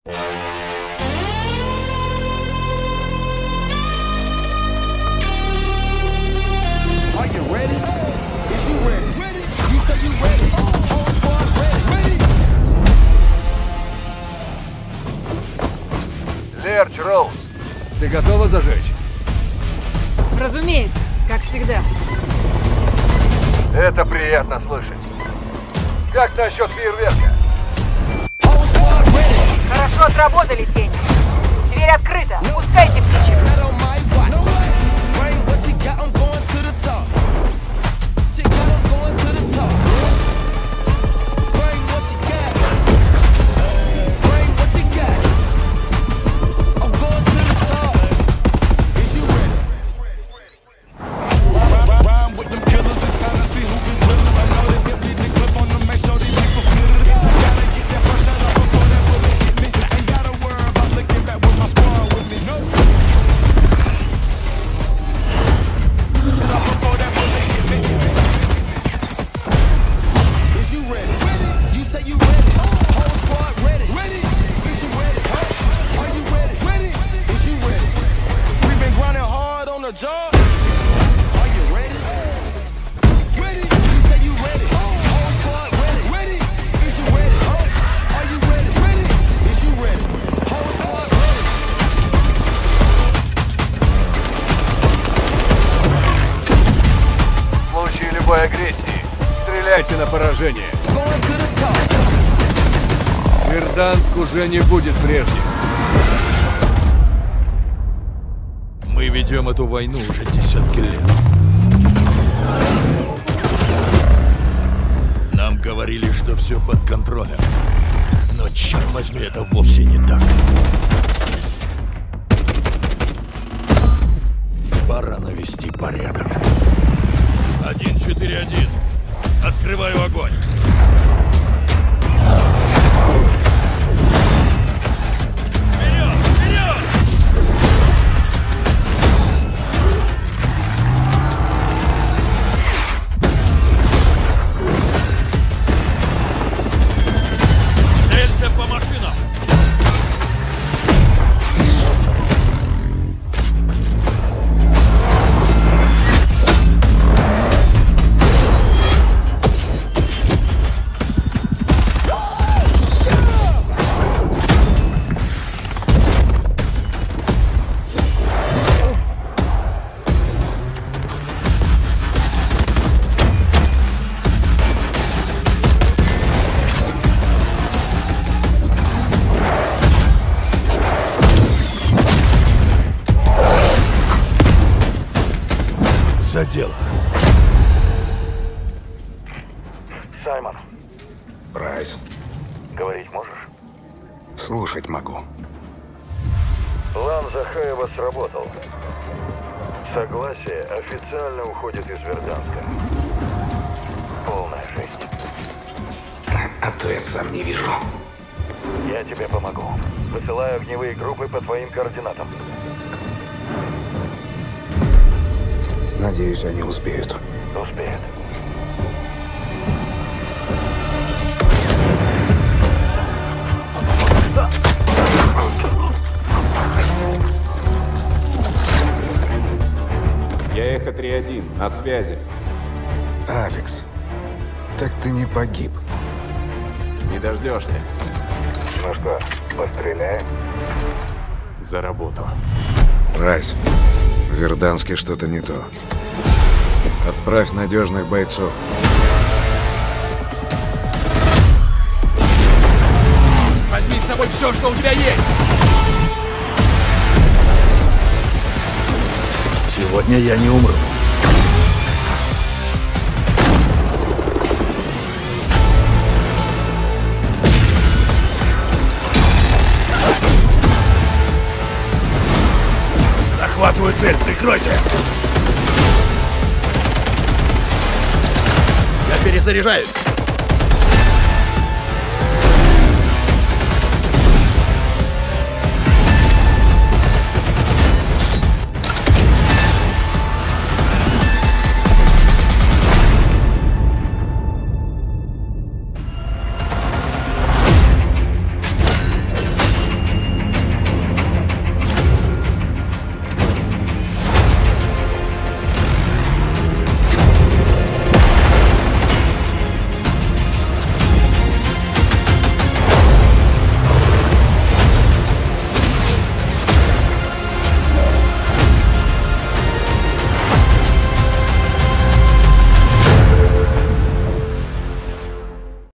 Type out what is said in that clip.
Are you ready? Is you ready? You say you ready? Whole squad ready? Лерч, Роуз, ты готова зажечь? Разумеется, как всегда. Это приятно слышать. Как насчет фейерверка? Whole squad ready? Хорошо отработали, тень. Дверь открыта. Пускайте птичек. Not on my watch. Bring what you got, I'm going to the top. What you got, I'm going to the top. Bring what you got. Bring what you got. I'm going to the top. Is you ready? Rhyme with them killers and trying to see who can kill them. I know they get me the clip on them, make sure these people feel it. Gotta get that first shot up before that bullet hit me. Ain't gotta worry about looking back with my squad with me. No. Before that bullet hit me. Is you ready? You say you ready? Whole squad ready? Is you ready? Are you ready? Is you ready? We've been grinding hard on the job. Are you ready? You say you ready? Whole squad ready? Is you ready? Are you ready? Is you ready? Whole squad ready? В случае любой агрессии стреляйте на поражение. Going to the top. Верданск уже не будет прежним. Мы ведем эту войну уже десятки лет. Нам говорили, что все под контролем. Но, черт возьми, это вовсе не так. Пора навести порядок. 1-4-1. Открываю огонь. Вперед! Вперед! Целься по машинам! За дело. Саймон, Прайс, говорить можешь? слушать могу. План Захаева сработал. Согласие официально уходит из Верданска. Полная жесть. А то я сам не вижу. Я тебе помогу. Высылаю огневые группы по твоим координатам. Надеюсь, они успеют. Успеет. Я Эхо 3-1, на связи. Алекс, так ты не погиб. Не дождешься. Ну что, постреляем? За работу. Прайс, в Верданске что-то не то. Отправь надежных бойцов. Возьми с собой все, что у тебя есть! Сегодня я не умру. Захватываю цель, прикройте! Я перезаряжаюсь.